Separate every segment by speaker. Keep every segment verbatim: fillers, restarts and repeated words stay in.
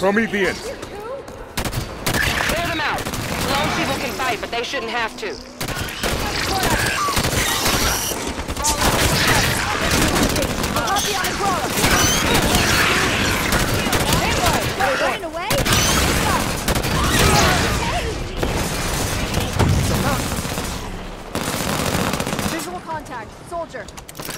Speaker 1: Prometheans!
Speaker 2: Clear them out. Lone people can fight, but they shouldn't have to.
Speaker 3: Running away? Visual contact. Soldier.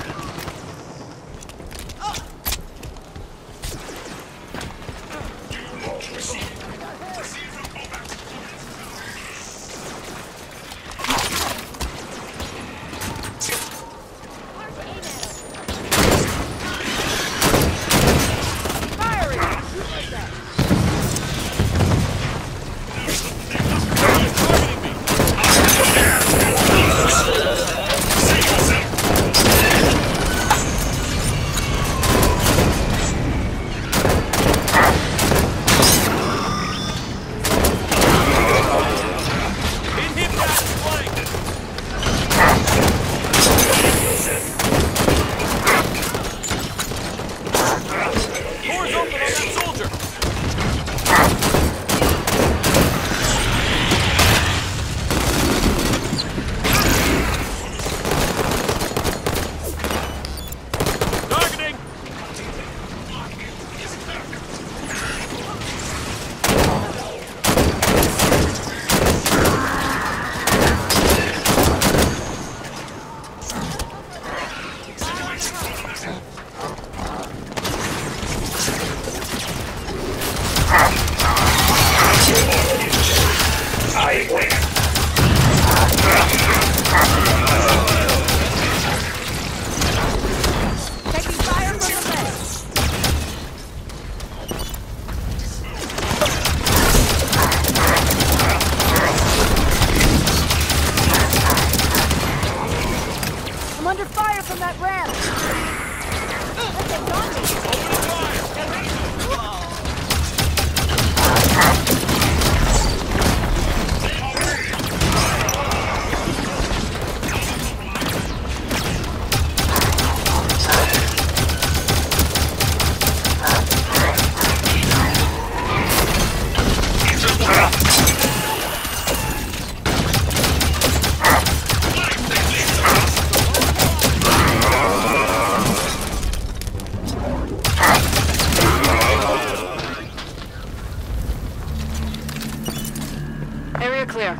Speaker 2: Clear.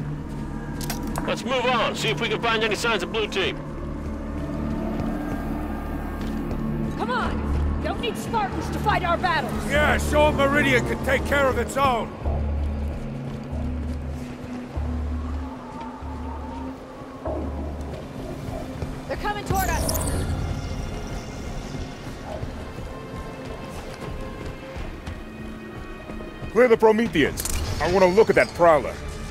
Speaker 4: Let's move on, see if we can find any signs of blue team.
Speaker 3: Come on! Don't need Spartans to fight our battles!
Speaker 1: Yeah, show 'em Meridian can take care of its own!
Speaker 3: They're coming toward us!
Speaker 1: Clear the Prometheans. I want to look at that Prowler.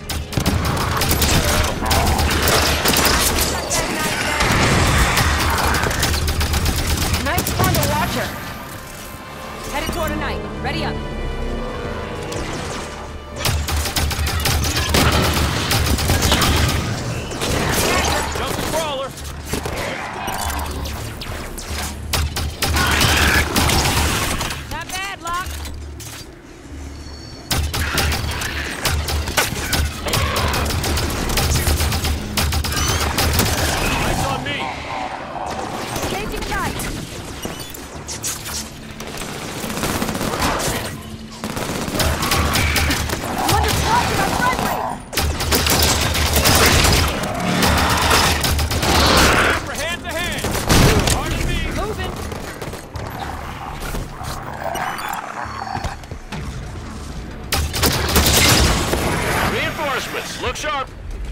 Speaker 2: Knight's on the Watcher. Headed toward a Knight. Ready up.
Speaker 4: Jump the Crawler.
Speaker 2: Not bad, Locke.
Speaker 4: Eyes on me.
Speaker 3: Engaging Knight! I'm under fire from our friendly!
Speaker 4: For hand to hand. Hard to be.
Speaker 2: Moving.
Speaker 4: Reinforcements. Look sharp.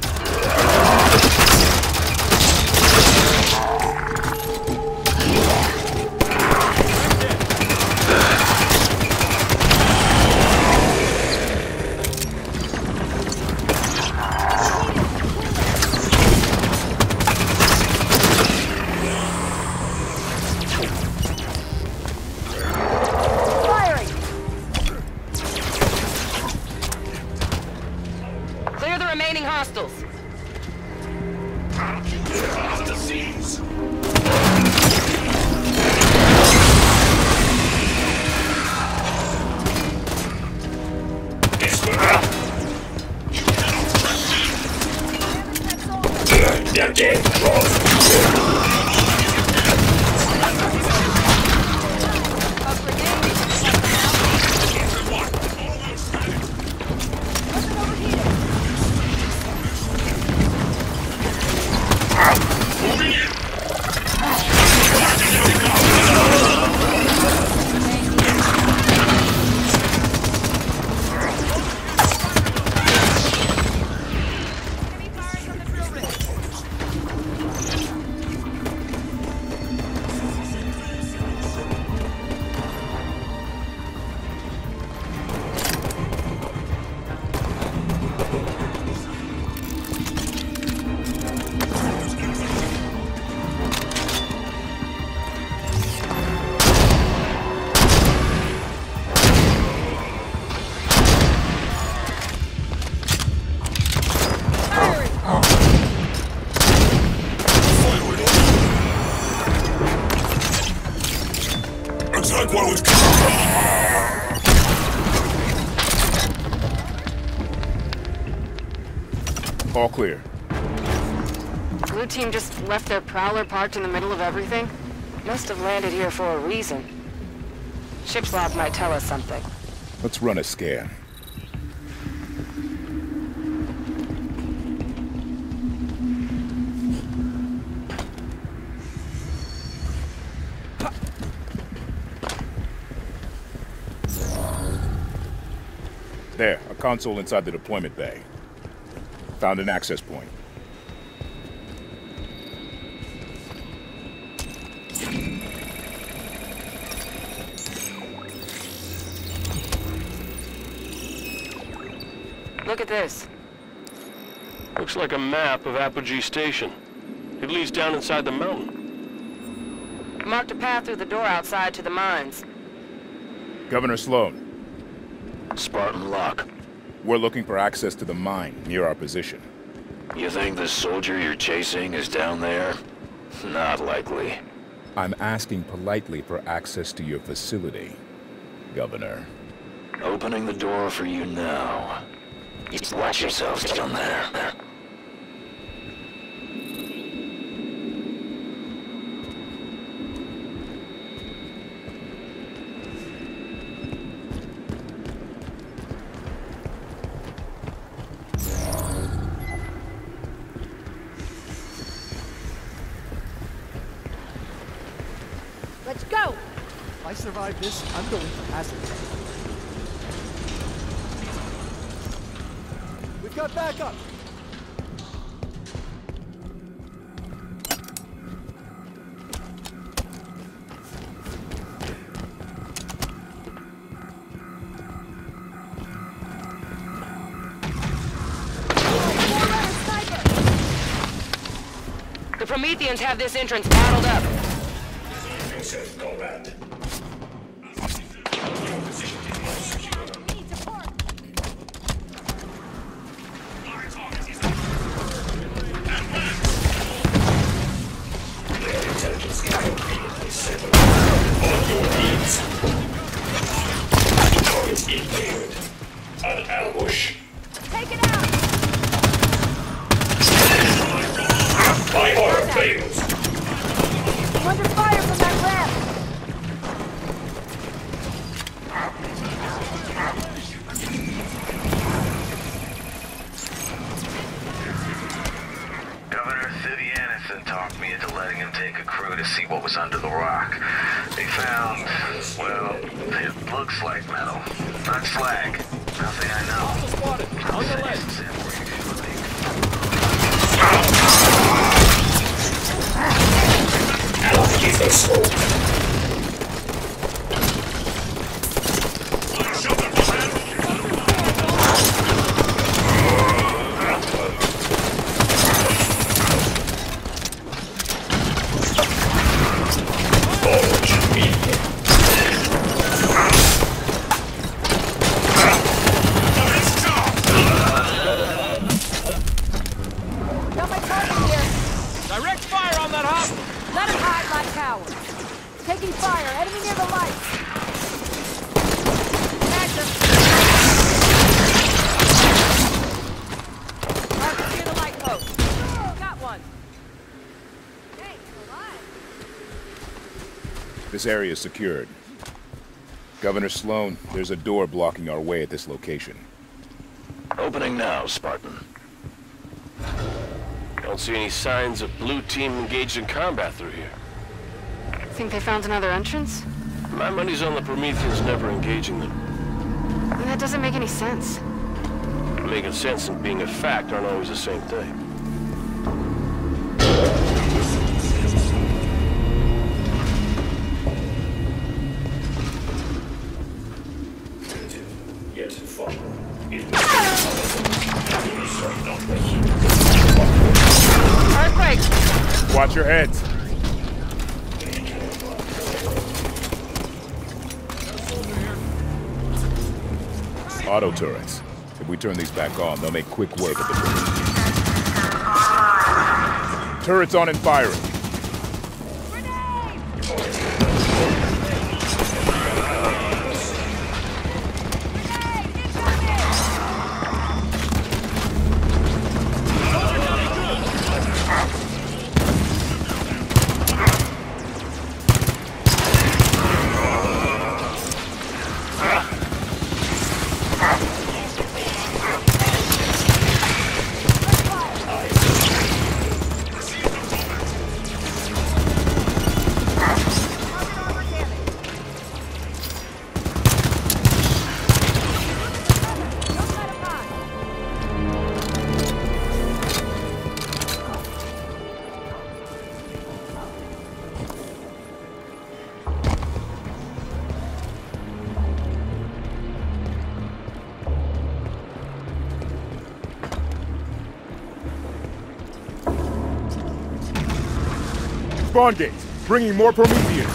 Speaker 3: Firing!
Speaker 2: Clear the remaining hostiles.
Speaker 5: They're dead. Cross.
Speaker 1: All clear.
Speaker 2: Blue team just left their prowler parked in the middle of everything? Must have landed here for a reason. Ship's log might tell us something.
Speaker 1: Let's run a scan. There, a console inside the deployment bay. Found an access point.
Speaker 2: Look at this.
Speaker 4: Looks like a map of Apogee Station. It leads down inside the mountain.
Speaker 2: Marked a path through the door outside to the mines.
Speaker 1: Governor Sloan,
Speaker 5: Spartan Lock.
Speaker 1: we're looking for access to the mine near our position.
Speaker 5: You think the soldier you're chasing is down there? Not likely.
Speaker 1: I'm asking politely for access to your facility, Governor.
Speaker 5: Opening the door for you now. Watch yourselves down there.
Speaker 3: Let's go!
Speaker 6: If I survive this, I'm going for hazard. We've got backup!
Speaker 2: The Prometheans have this entrance bottled up.
Speaker 5: An ambush.
Speaker 3: Take it out!
Speaker 5: My arm fails.
Speaker 3: I'm under fire from that ramp!
Speaker 7: Governor Sidianison talked me into letting him take a crew to see what was under the rock. They found, well, it looks like metal. Not slag. Nothing I know.
Speaker 6: Spotted! On the left!
Speaker 5: I'll give a smoke.
Speaker 3: Got my target here!
Speaker 6: Direct fire on that hop!
Speaker 3: Let him hide like cowards! Taking fire! Enemy near the lights! Active! Marcus near the light post! Got one!
Speaker 1: This area is secured. Governor Sloan, there's a door blocking our way at this location.
Speaker 5: Opening now, Spartan.
Speaker 4: Don't see any signs of blue team engaged in combat through here.
Speaker 2: Think they found another entrance?
Speaker 4: My money's on the Prometheans never engaging them.
Speaker 2: That doesn't make any sense.
Speaker 4: Making sense and being a fact aren't always the same thing.
Speaker 2: Earthquake!
Speaker 1: Watch your heads. Auto turrets. If we turn these back on, they'll make quick work of the Prometheans. Turrets on and firing. Spawn gates, bringing more Prometheans.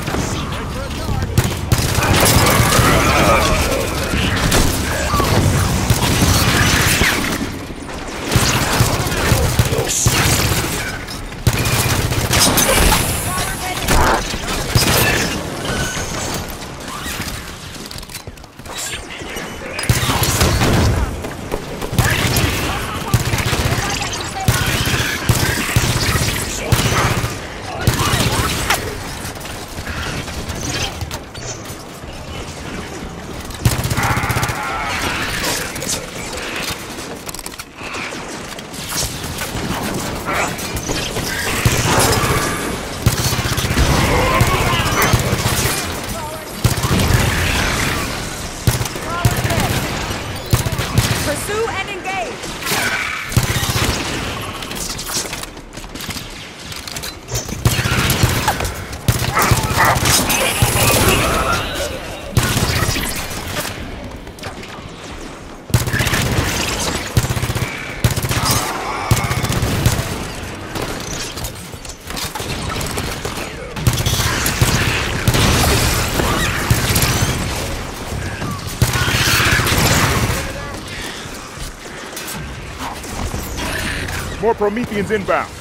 Speaker 3: Pursue and engage!
Speaker 1: More Prometheans inbound.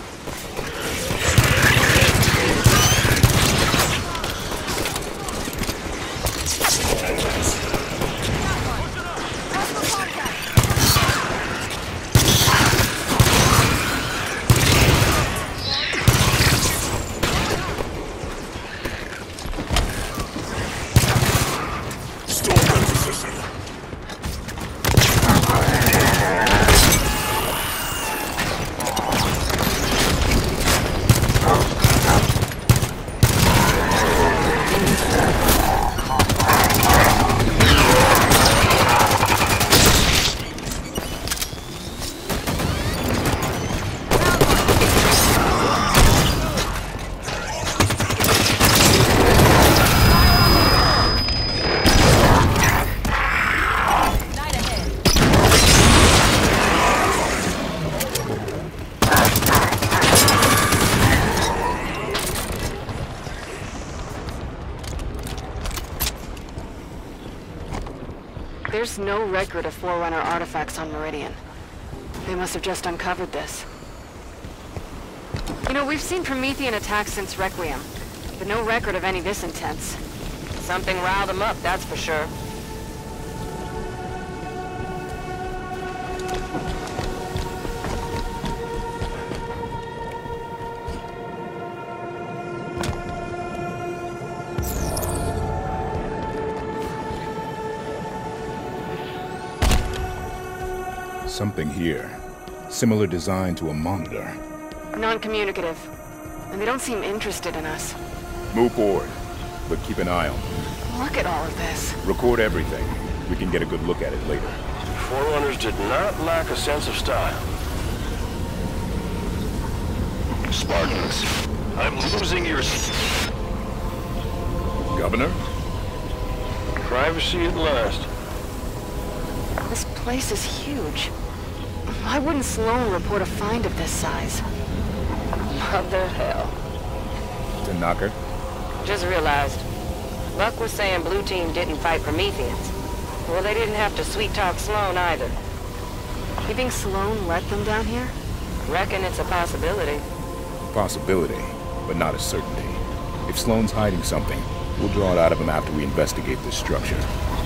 Speaker 2: There's no record of Forerunner artifacts on Meridian. They must have just uncovered this. You know, we've seen Promethean attacks since Requiem, but no record of any this intense. Something riled them up, that's for sure.
Speaker 1: something here. Similar design to a monitor.
Speaker 2: Non-communicative. And they don't seem interested in us.
Speaker 1: Move forward, but keep an eye on them.
Speaker 2: Look at all of this.
Speaker 1: Record everything. We can get a good look at it later.
Speaker 4: Forerunners did not lack a sense of style.
Speaker 5: Spartans, I'm losing your...
Speaker 1: Governor?
Speaker 4: Privacy at last.
Speaker 2: This place is huge. Why wouldn't Sloan report a find of this size? Mother hell.
Speaker 1: Tanaka?
Speaker 8: Just realized. Luck was saying Blue Team didn't fight Prometheans. Well, they didn't have to sweet-talk Sloan either.
Speaker 2: You think Sloan let them down here?
Speaker 8: Reckon it's a possibility.
Speaker 1: Possibility, but not a certainty. If Sloan's hiding something, we'll draw it out of him after we investigate this structure.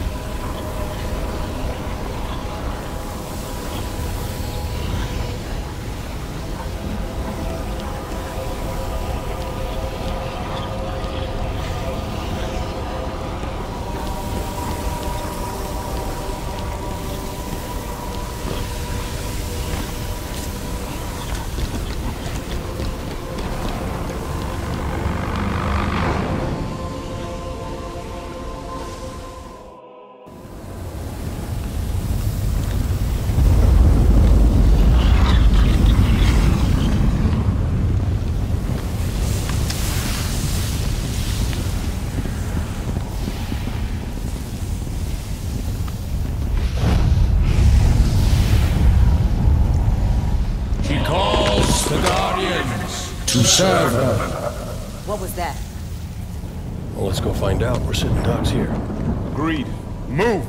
Speaker 9: To serve her.
Speaker 3: What was that?
Speaker 4: Well, let's go find out. We're sitting ducks here.
Speaker 1: Agreed. Move!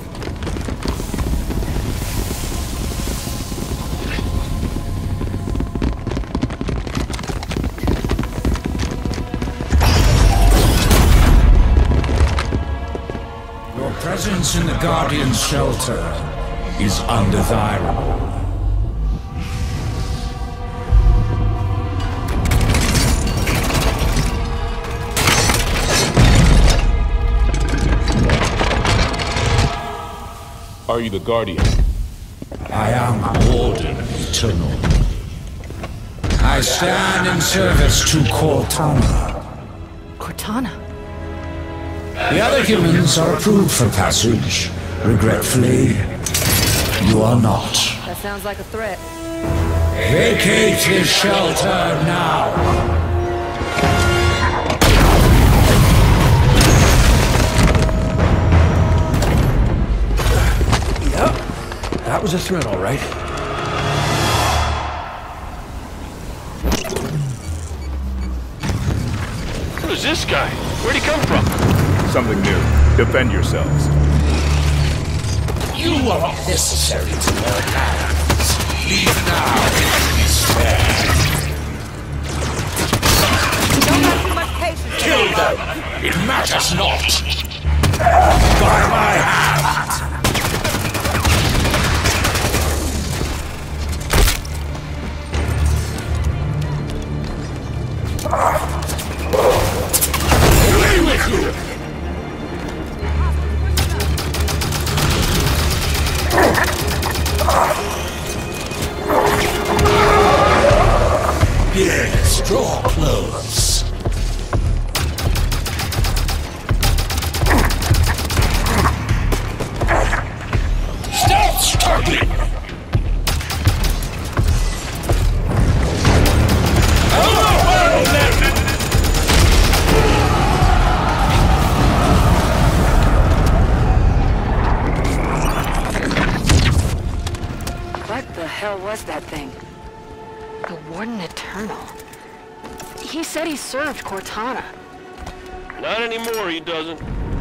Speaker 9: Your presence in the Guardian's shelter is undesirable.
Speaker 1: Are you the Guardian?
Speaker 9: I am Warden Eternal. I stand in service to Cortana.
Speaker 2: Cortana?
Speaker 9: The other humans are approved for passage. Regretfully, you are not.
Speaker 3: That sounds like a threat.
Speaker 9: Vacate his shelter now.
Speaker 4: That was a threat, all right. Who's this guy? Where'd he come from?
Speaker 1: Something new. Defend yourselves.
Speaker 9: You are not necessary to their hands. Leave now and be spared.
Speaker 3: Don't have too much patience.
Speaker 9: Kill them. It matters not. By my hand. Away with you! Yes, draw close. Stop struggling!
Speaker 2: What the hell was that thing? The Warden Eternal. He said he served Cortana.
Speaker 4: Not anymore, he doesn't.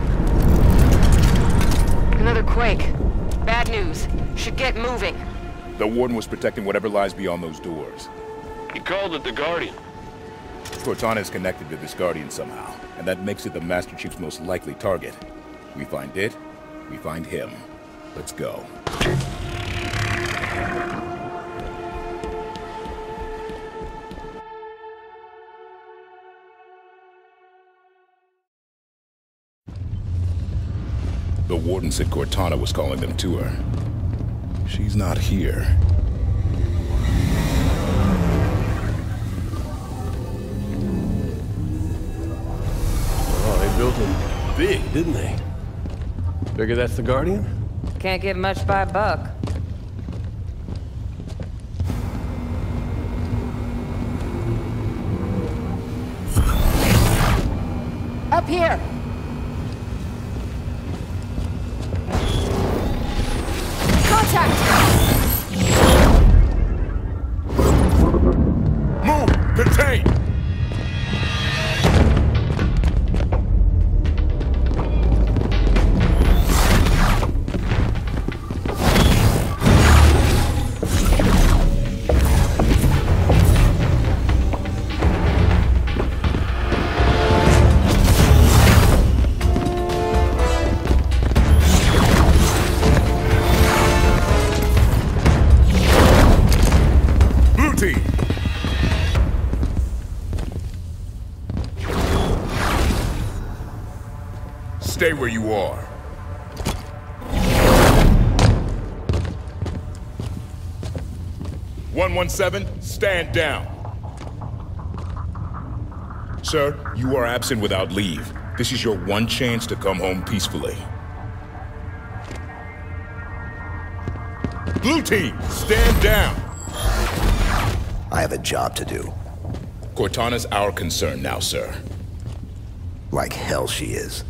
Speaker 2: Another quake. Bad news. Should get moving.
Speaker 1: The Warden was protecting whatever lies beyond those doors.
Speaker 4: He called it the Guardian.
Speaker 1: Cortana is connected to this Guardian somehow, and that makes it the Master Chief's most likely target. We find it, we find him. Let's go. The Warden said Cortana was calling them to her. She's not here.
Speaker 4: Oh, they built him big, didn't they? Figure that's the Guardian?
Speaker 8: Can't get much by a buck.
Speaker 3: Up here! Contact!
Speaker 1: Move! Contain! Stay where you are. one one seven, stand down. Sir, you are absent without leave. This is your one chance to come home peacefully. Blue team, stand down.
Speaker 10: I have a job to do.
Speaker 1: Cortana's our concern now, sir.
Speaker 10: Like hell she is.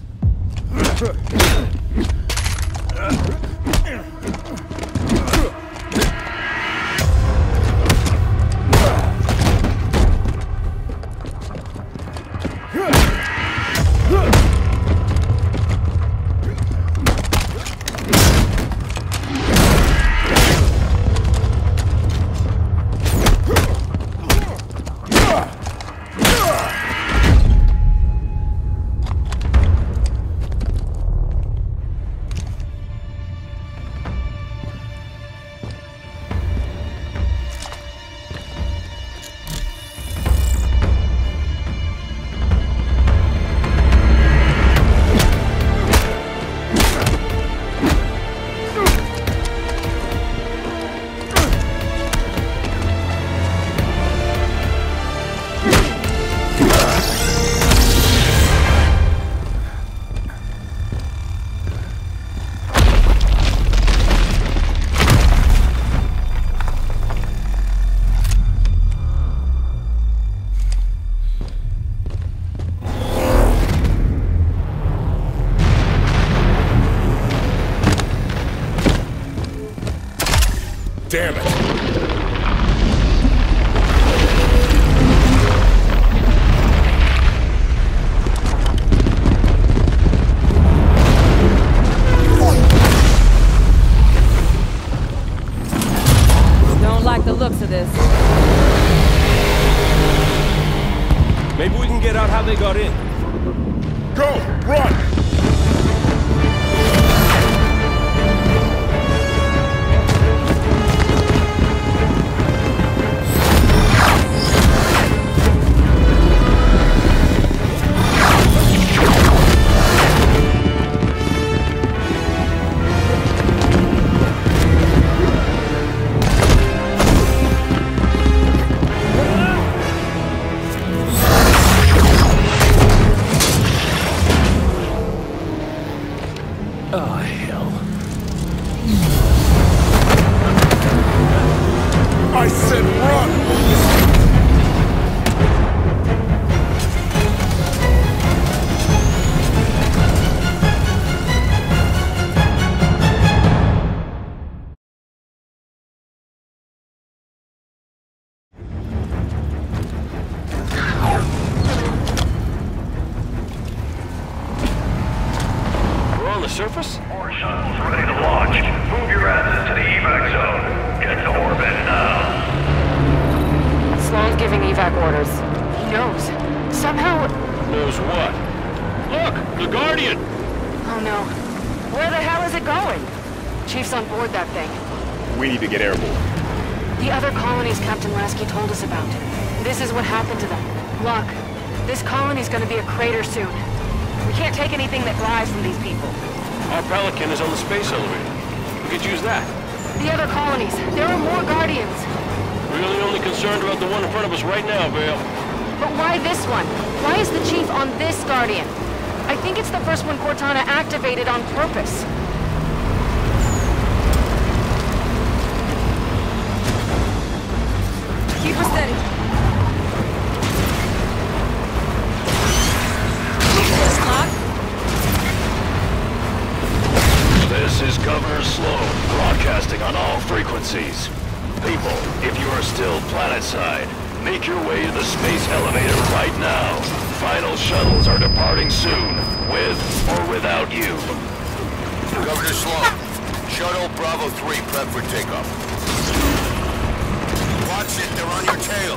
Speaker 1: Damn it!
Speaker 8: Don't like the looks of this.
Speaker 4: Maybe we can get out how they got in.
Speaker 1: Go! Run!
Speaker 4: Oh, hell.
Speaker 1: I said run!
Speaker 4: Surface?
Speaker 7: More shuttles ready to launch. Move your asses to the evac zone. Get to orbit now.
Speaker 2: Sloan's giving evac orders. He knows. Somehow...
Speaker 4: Knows what? Look! The Guardian!
Speaker 2: Oh no. Where the hell is it going? Chief's on board that thing.
Speaker 1: We need to get airborne.
Speaker 2: The other colonies Captain Lasky told us about. This is what happened to them. Look, this colony's gonna be a crater soon. We can't take anything that flies from these people.
Speaker 4: Our Pelican is on the space elevator. We could use that.
Speaker 2: The other colonies. There are more Guardians.
Speaker 4: Really only concerned about the one in front of us right now, Vale.
Speaker 2: But why this one? Why is the Chief on this Guardian? I think it's the first one Cortana activated on purpose.
Speaker 3: Keep her steady.
Speaker 5: This is Governor Sloan, broadcasting on all frequencies. People, if you are still planetside, make your way to the space elevator right now. Final shuttles are departing soon, with or without you.
Speaker 11: Governor Sloan, Shuttle Bravo three prep for takeoff. Watch it, they're on your tail.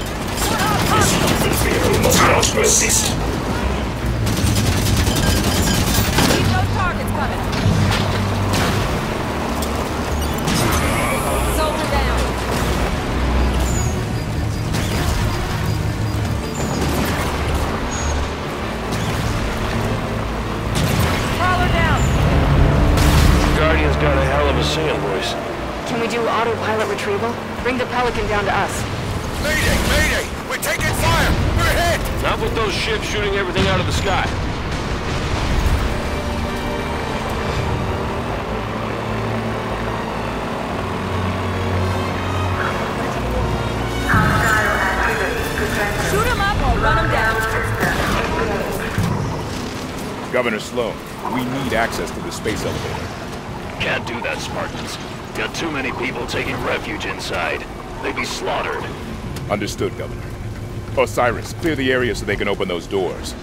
Speaker 9: We must not resist.
Speaker 3: Keep those targets coming. Soldier down. Crawler down.
Speaker 4: Guardian's got a hell of a singing voice.
Speaker 2: Can we do autopilot retrieval? Bring the Pelican down to us.
Speaker 11: Mayday! Mayday! We're taking fire! We're hit!
Speaker 4: Not with those ships shooting everything out of the sky.
Speaker 3: Shoot him up or run him down.
Speaker 1: Governor Sloan, we need access to the space elevator.
Speaker 5: Can't do that, Spartans. Got too many people taking refuge inside. They'd be slaughtered.
Speaker 1: Understood, Governor. Osiris, clear the area so they can open those doors.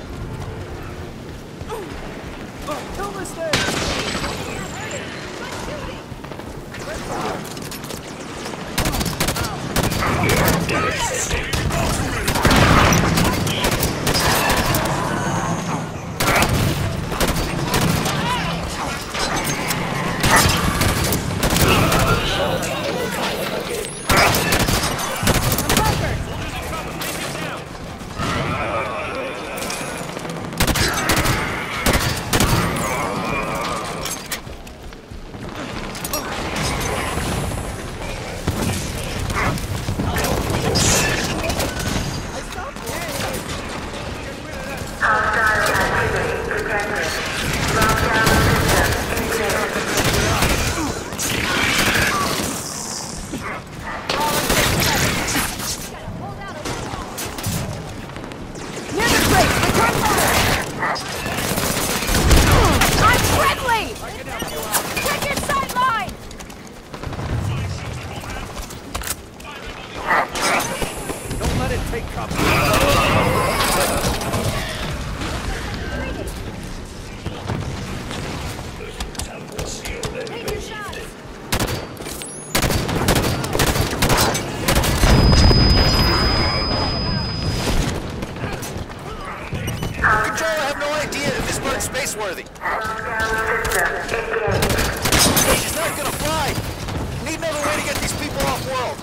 Speaker 11: Spaceworthy. She's not gonna fly. Need another way to get these people off world.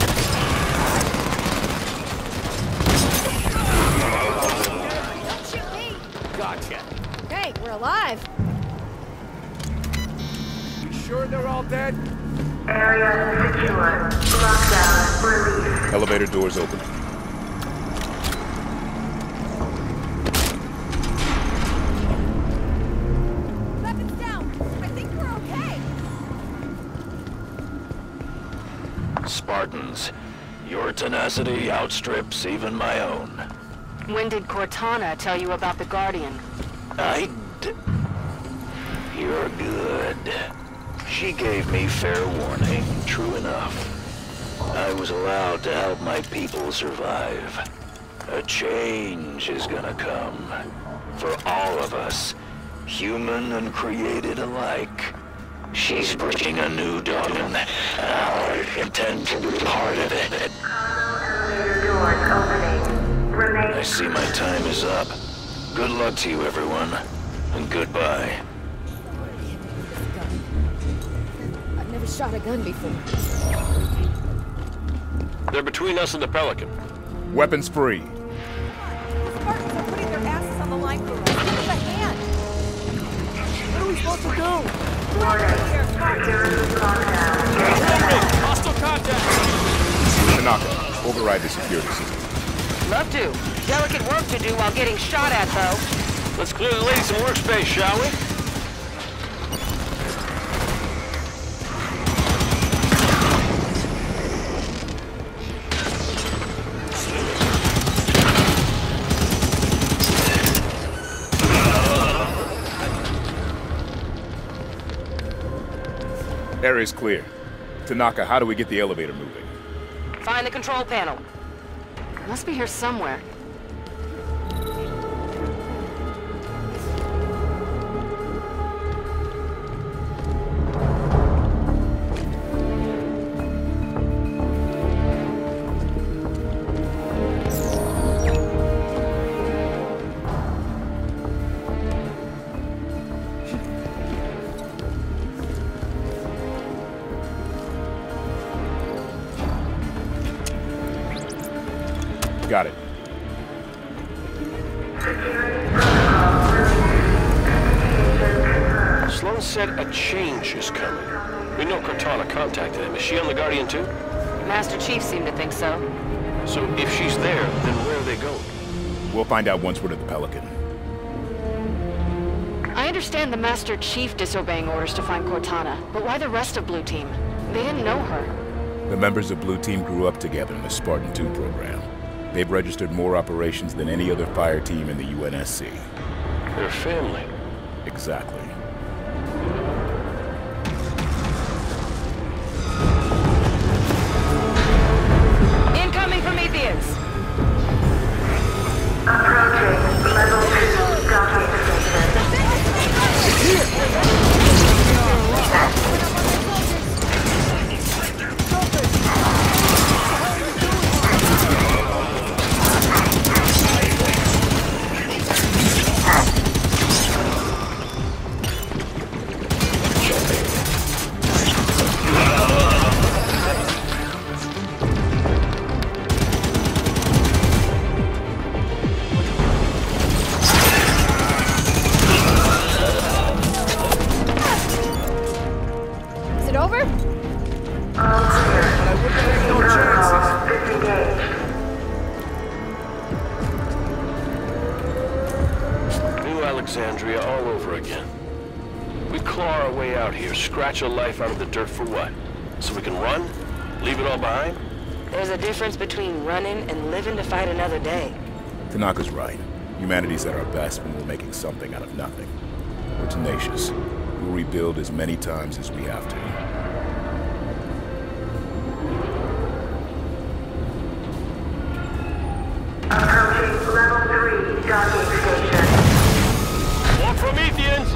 Speaker 3: Don't shoot me.
Speaker 11: Gotcha.
Speaker 3: Hey, we're alive.
Speaker 6: You sure they're all dead?
Speaker 12: Area secure. Lockdown released.
Speaker 1: Elevator doors open.
Speaker 3: Weapons down. I think we're okay.
Speaker 5: Spartans, your tenacity outstrips even my own.
Speaker 2: When did Cortana tell you about the Guardian?
Speaker 5: I d- You're good. She gave me fair warning, true enough. I was allowed to help my people survive. A change is gonna come. For all of us, human and created alike. She's bringing a new dawn, and I intend to be part of it.
Speaker 12: Doors opening. Remain.
Speaker 5: I see my time is up. Good luck to you, everyone, and goodbye.
Speaker 3: I've never shot a gun before.
Speaker 4: They're between us and the Pelican.
Speaker 1: Weapons free.
Speaker 3: Spartans are putting their asses on the line for us. Give us a hand.
Speaker 6: What are we supposed to do?
Speaker 3: Get out of here, Spartans.
Speaker 12: Security lockdown.
Speaker 6: Hostile contact!
Speaker 1: Tanaka, override the security system.
Speaker 8: Love to. Delicate work to do while getting shot at, though.
Speaker 4: Let's clear the lady some workspace, shall we?
Speaker 1: Area's clear. Tanaka, how do we get the elevator moving?
Speaker 8: Find the control panel.
Speaker 2: Must be here somewhere.
Speaker 1: Got it.
Speaker 4: Sloan said a change is coming. We know Cortana contacted him. Is she on the Guardian too?
Speaker 8: Master Chief seemed to think so.
Speaker 4: So if she's there, then where are they going?
Speaker 1: We'll find out once we're at the Pelican.
Speaker 2: I understand the Master Chief disobeying orders to find Cortana, but why the rest of Blue Team? They didn't know her.
Speaker 1: The members of Blue Team grew up together in the Spartan two program. They've registered more operations than any other fire team in the U N S C.
Speaker 4: They're family.
Speaker 1: Exactly.
Speaker 8: Incoming Prometheans!
Speaker 12: Approaching level two docking station.
Speaker 3: Is it over?
Speaker 12: All clear. Protocol disengaged.
Speaker 4: New Alexandria all over again. We claw our way out here, scratch a life out of the dirt for what? So we can run? Leave it all behind?
Speaker 8: There's a difference between running and living to fight another day.
Speaker 1: Tanaka's right. Humanity's at our best when we're making something out of nothing. We're tenacious. We'll rebuild as many times as we have to.
Speaker 12: Approaching level three docking station.
Speaker 4: More Prometheans!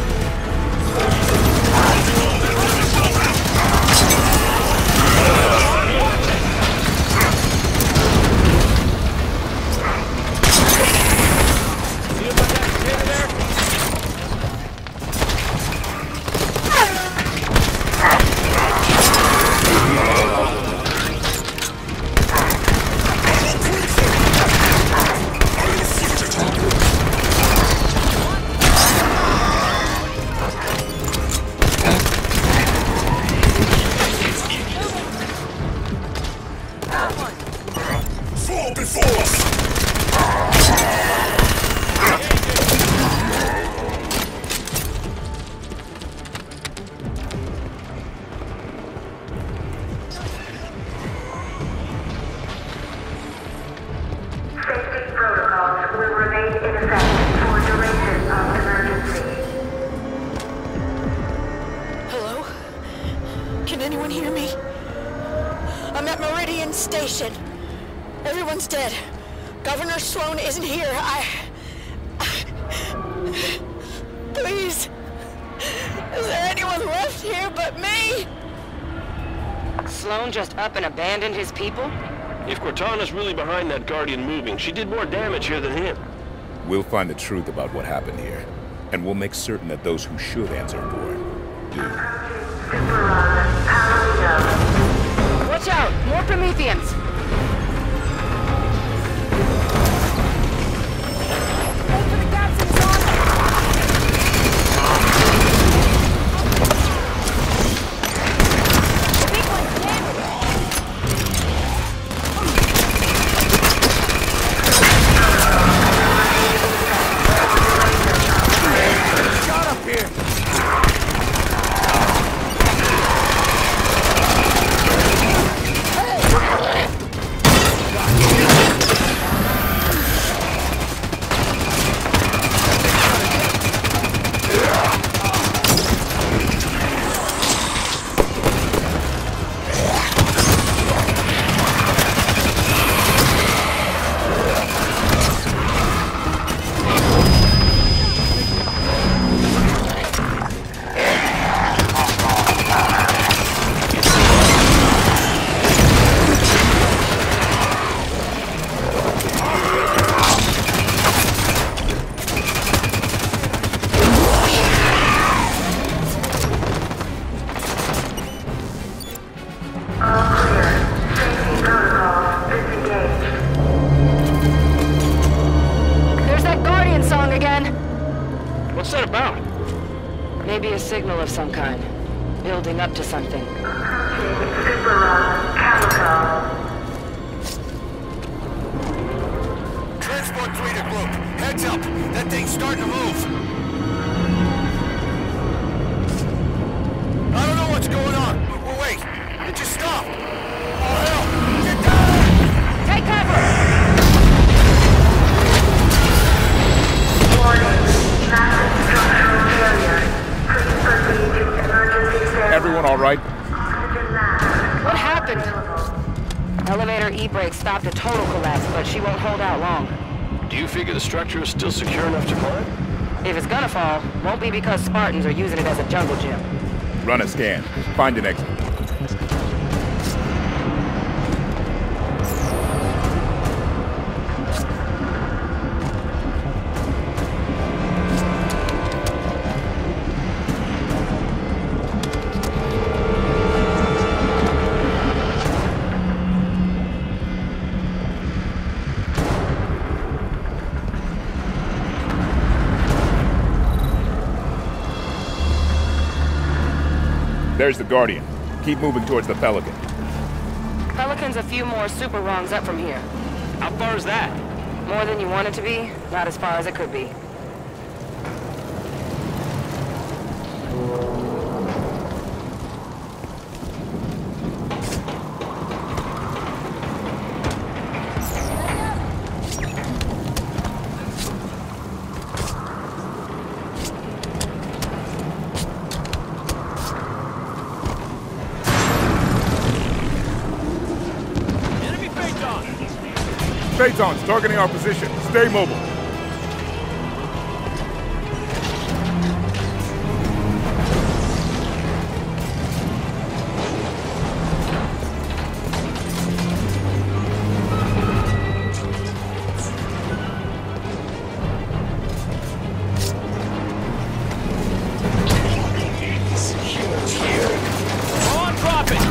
Speaker 12: Safety protocols will remain in effect for duration of emergency.
Speaker 3: Hello? Can anyone hear me? I'm at Meridian Station. Everyone's dead. Governor Sloan isn't here. I... Please. Is there anyone left here but me?
Speaker 8: Sloan just up and abandoned his people?
Speaker 4: If Cortana's really behind that Guardian moving, she did more damage here than him.
Speaker 1: We'll find the truth about what happened here, and we'll make certain that those who should answer for it do.
Speaker 12: Superon, Palomino.
Speaker 2: Watch out! More Prometheans!
Speaker 3: Wait for the captain's on!
Speaker 2: Maybe a signal of some kind. Building up to something.
Speaker 12: Super Rock, Calico.
Speaker 11: Transport three to group. Heads up. That thing's starting to move. I don't know what's going on. W wait. It just stopped. Oh, hell. Get down!
Speaker 2: Take cover!
Speaker 12: Warning. Massive structural failure. Please proceed to emergency service.
Speaker 1: Everyone all right?
Speaker 12: Oxygen mask.
Speaker 2: What happened? Elevator E-brake stopped a total collapse, but she won't hold out long.
Speaker 4: Do you figure the structure is still secure enough to climb?
Speaker 2: If it's gonna fall, won't be because Spartans are using it as a jungle gym.
Speaker 1: Run a scan. Find an exit. There's the Guardian. Keep moving towards the Pelican.
Speaker 2: Pelican's a few more super rungs up from here.
Speaker 4: How far is that?
Speaker 2: More than you want it to be, not as far as it could be.
Speaker 1: Phaetons targeting our position. Stay mobile.
Speaker 11: On, drop it!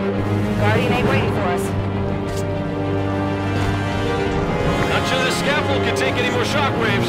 Speaker 2: Guardian ain't waiting for us.
Speaker 4: Not sure the scaffold can take any more shockwaves.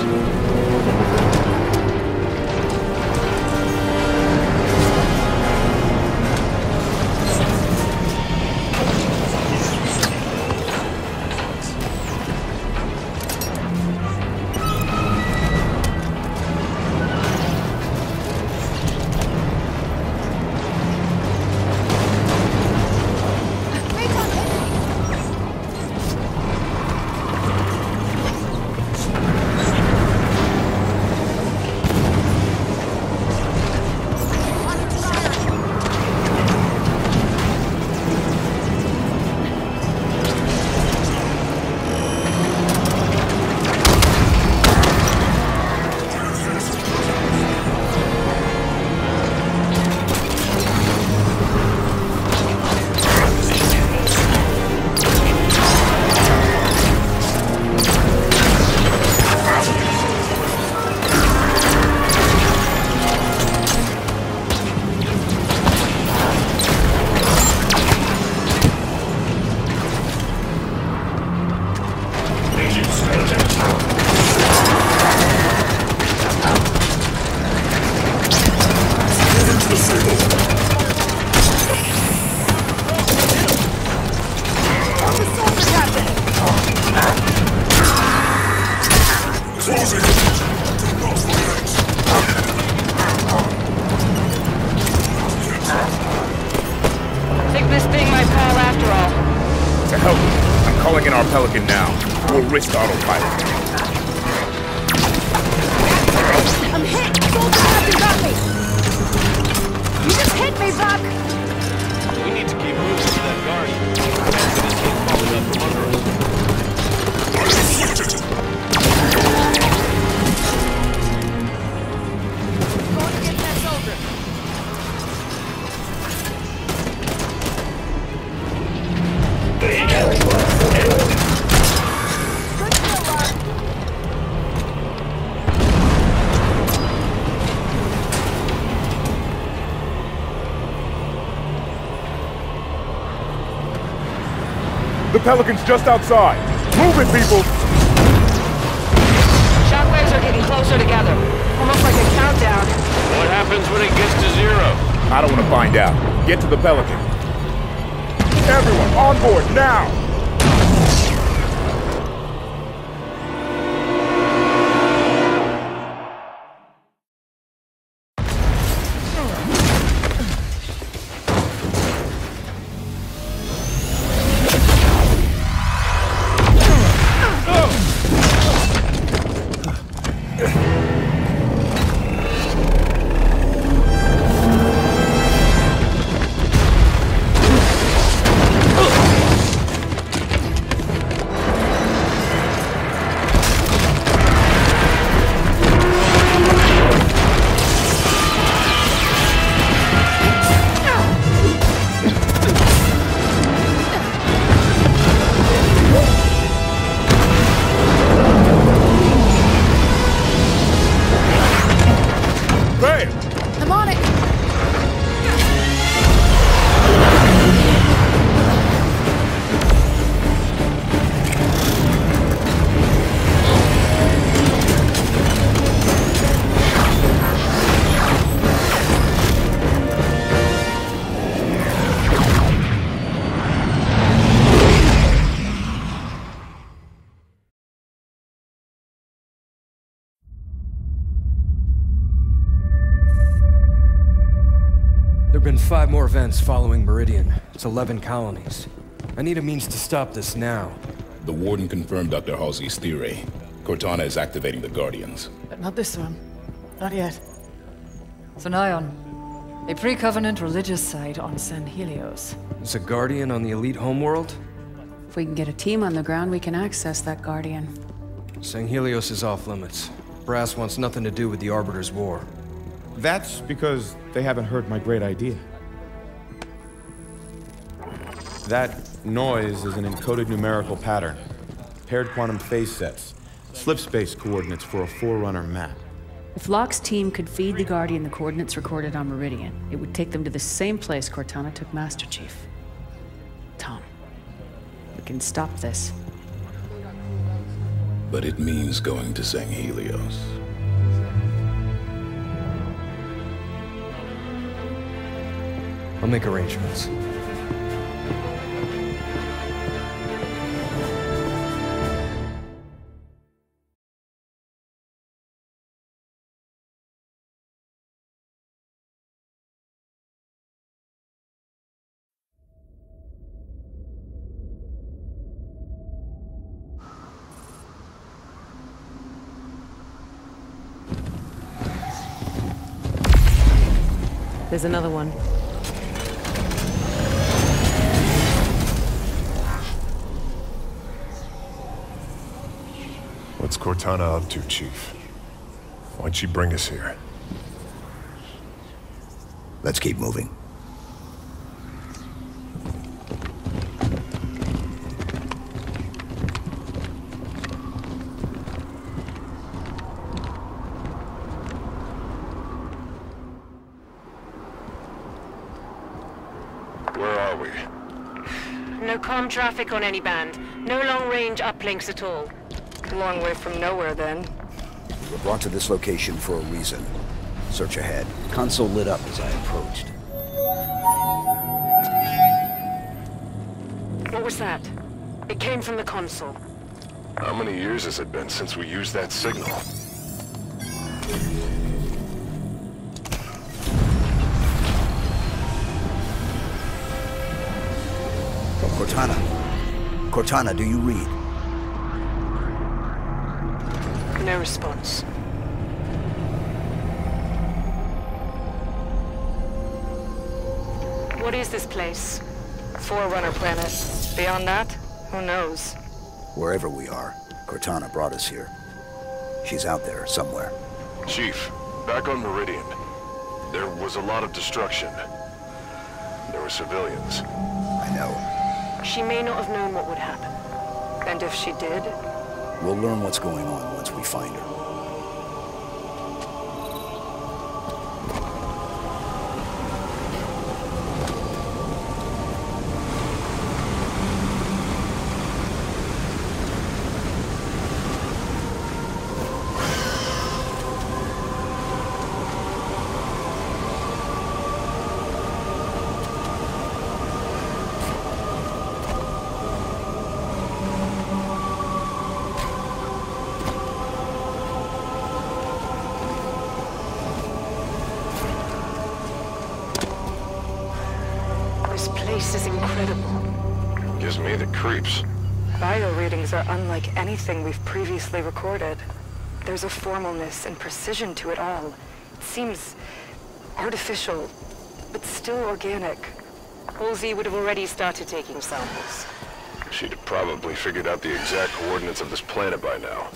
Speaker 1: Pelican now. We'll risk autopilot.
Speaker 3: I'm hit! Soldier Captain got me! You just hit me, Buck!
Speaker 4: We need to keep moving to that Guardian. This keep falling up from under us.
Speaker 3: Go and get that soldier.
Speaker 1: The Pelican's just outside. Move it, people!
Speaker 2: Shockwaves are getting closer together. Almost like a countdown.
Speaker 4: What happens when it gets to zero?
Speaker 1: I don't want to find out. Get to the Pelican. Everyone, on board, now!
Speaker 13: Been five more events following Meridian. It's eleven colonies. I need a means to stop this now.
Speaker 1: The Warden confirmed Doctor Halsey's theory. Cortana is activating the Guardians.
Speaker 14: But not this one. Not yet. Sonion. A pre-Covenant religious site on San Helios.
Speaker 13: It's a Guardian on the elite homeworld?
Speaker 14: If we can get a team on the ground, we can access that Guardian.
Speaker 13: San Helios is off limits. Brass wants nothing to do with the Arbiter's War.
Speaker 15: That's because they haven't heard my great idea. That noise is an encoded numerical pattern. Paired quantum phase sets. Slip space coordinates for a Forerunner map.
Speaker 14: If Locke's team could feed the Guardian the coordinates recorded on Meridian, it would take them to the same place Cortana took Master Chief. can stop this.
Speaker 1: But it means going to San Helios.
Speaker 13: I'll make arrangements.
Speaker 14: There's another one.
Speaker 16: What's Cortana up to, Chief? Why'd she bring us here?
Speaker 10: Let's keep moving.
Speaker 4: Where are we?
Speaker 8: No comm traffic on any band. No long-range uplinks at all.
Speaker 2: A long way from nowhere, then.
Speaker 10: We're brought to this location for a reason. Search ahead. Console lit up as I approached.
Speaker 2: What was that? It came from the console.
Speaker 4: How many years has it been since we used that signal?
Speaker 10: Cortana. Cortana, do you read?
Speaker 2: No response. What is this place? Forerunner planet. Beyond that, who knows?
Speaker 10: Wherever we are, Cortana brought us here. She's out there, somewhere.
Speaker 4: Chief, back on Meridian. There was a lot of destruction. There were civilians.
Speaker 10: I know.
Speaker 2: She may not have known what would happen. And if she did?
Speaker 10: We'll learn what's going on once we find her.
Speaker 2: This is incredible.
Speaker 4: Gives me the creeps.
Speaker 2: Bio readings are unlike anything we've previously recorded. There's a formalness and precision to it all. It seems artificial, but still organic.
Speaker 8: Halsey would have already started taking samples.
Speaker 4: She'd have probably figured out the exact coordinates of this planet by now.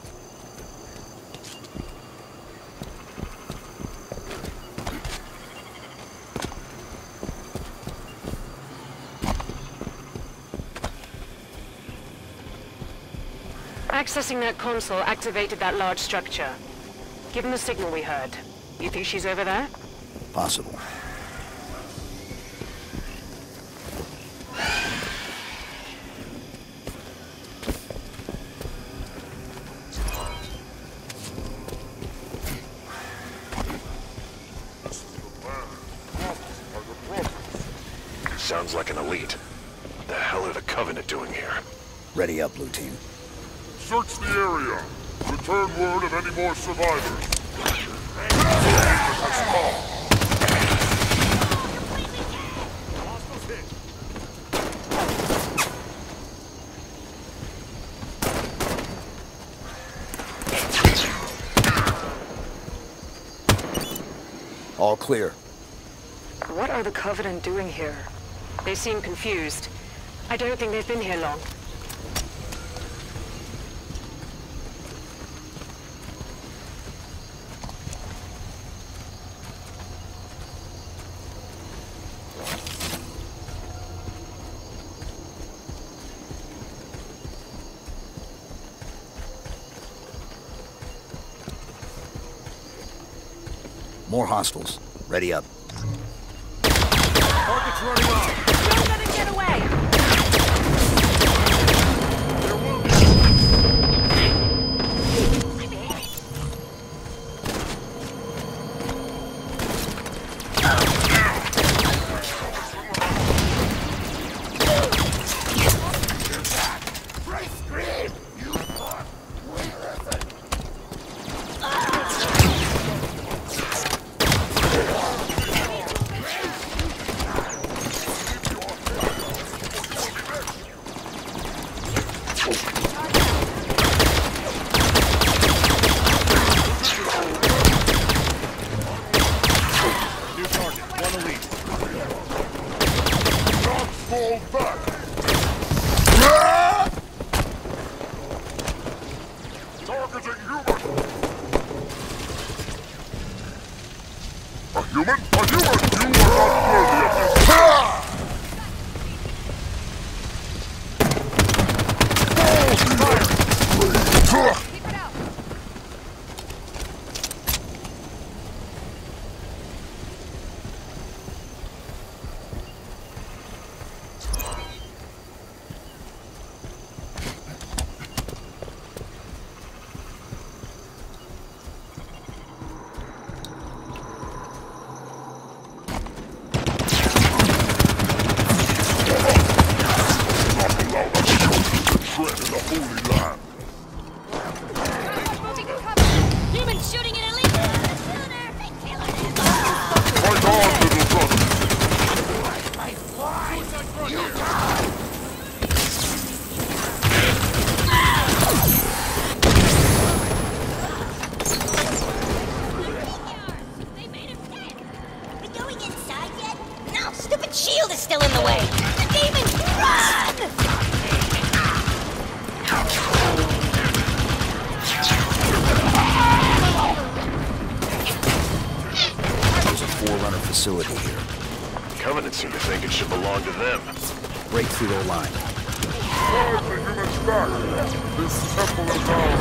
Speaker 8: Accessing that console activated that large structure. Given the signal we heard, you think she's over there?
Speaker 10: Possible.
Speaker 4: Sounds like an elite. What the hell are the Covenant doing here?
Speaker 10: Ready up, Blue Team.
Speaker 17: Search the area. Return word of any more survivors.
Speaker 10: All clear.
Speaker 2: What are the Covenant doing here?
Speaker 8: They seem confused. I don't think they've been here long.
Speaker 10: More hostiles. Ready up.
Speaker 17: Target's running off.
Speaker 8: Don't let it get away!
Speaker 17: Fall back! Targeting human! A human? A human! You are not worthy of this!
Speaker 18: Shield is still in the way! The demons, run!
Speaker 10: There's a Forerunner facility here.
Speaker 4: Covenant seem to think it should belong to them.
Speaker 10: Break through their line.
Speaker 17: Guard the humans back! This temple is ours!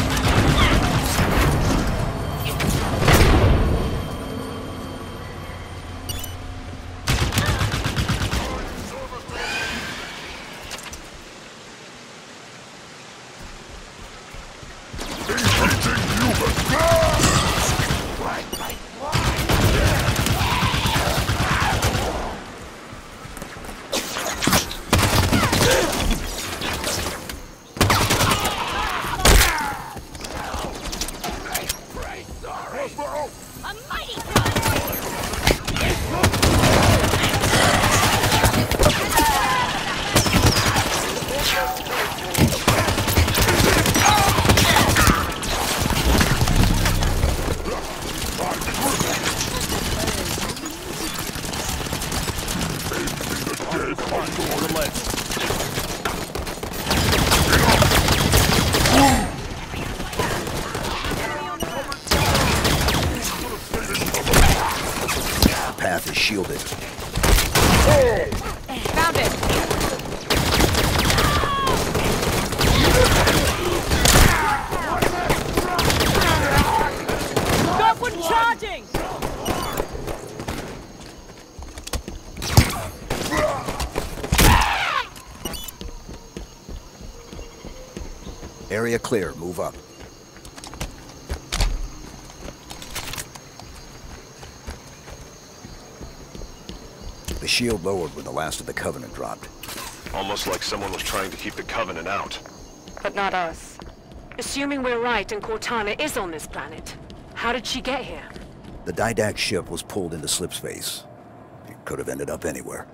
Speaker 10: Path is shielded.
Speaker 8: Found it! Got one charging!
Speaker 10: Area clear. Move up. The shield lowered when the last of the Covenant dropped.
Speaker 4: Almost like someone was trying to keep the Covenant out.
Speaker 2: But not us.
Speaker 8: Assuming we're right and Cortana is on this planet, how did she get here?
Speaker 10: The Didact ship was pulled into slipspace. It could have ended up anywhere.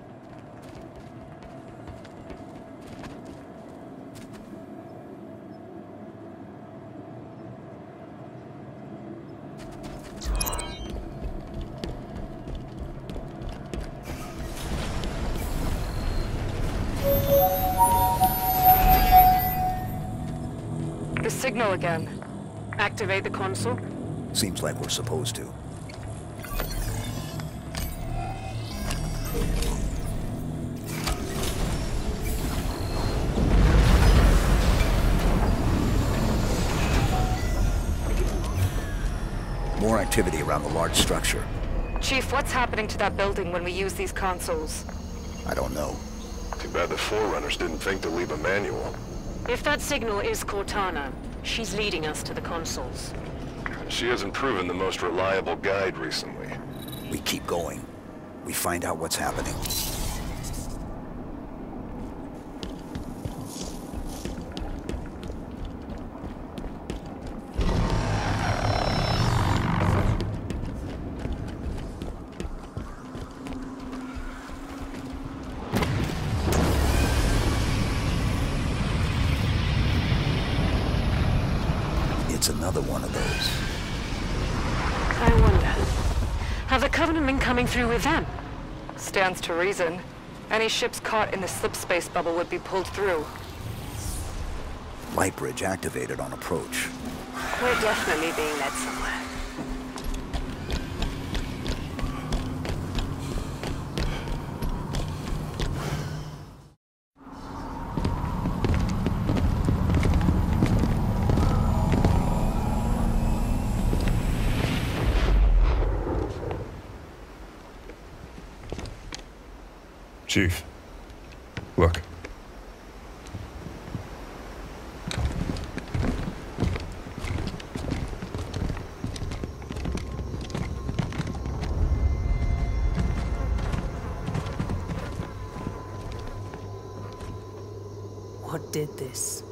Speaker 2: The signal again.
Speaker 8: Activate the console?
Speaker 10: Seems like we're supposed to. More activity around the large structure.
Speaker 2: Chief, what's happening to that building when we use these consoles?
Speaker 10: I don't know.
Speaker 4: Too bad the Forerunners didn't think to leave a manual.
Speaker 8: If that signal is Cortana, she's leading us to the consoles.
Speaker 4: She hasn't proven the most reliable guide recently.
Speaker 10: We keep going. We find out what's happening. It's another one of those.
Speaker 8: I wonder, have the Covenant been coming through with them?
Speaker 2: Stands to reason. Any ships caught in the slip space bubble would be pulled through.
Speaker 10: Light bridge activated on approach.
Speaker 8: We're definitely being led somewhere.
Speaker 16: Chief, look.
Speaker 19: What did this?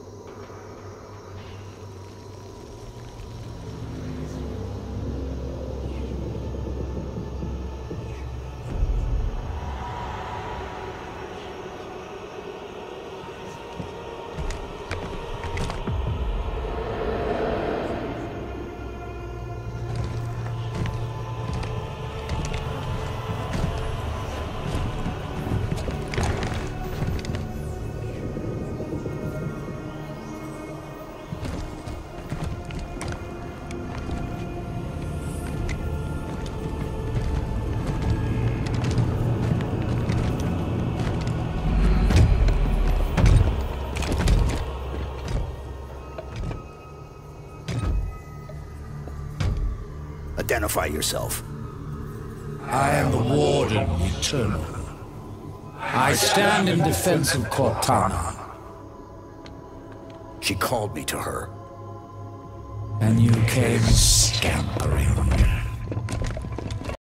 Speaker 10: Identify yourself.
Speaker 9: I am the Warden Eternal. I stand in defense of Cortana.
Speaker 10: She called me to her.
Speaker 9: And you came scampering.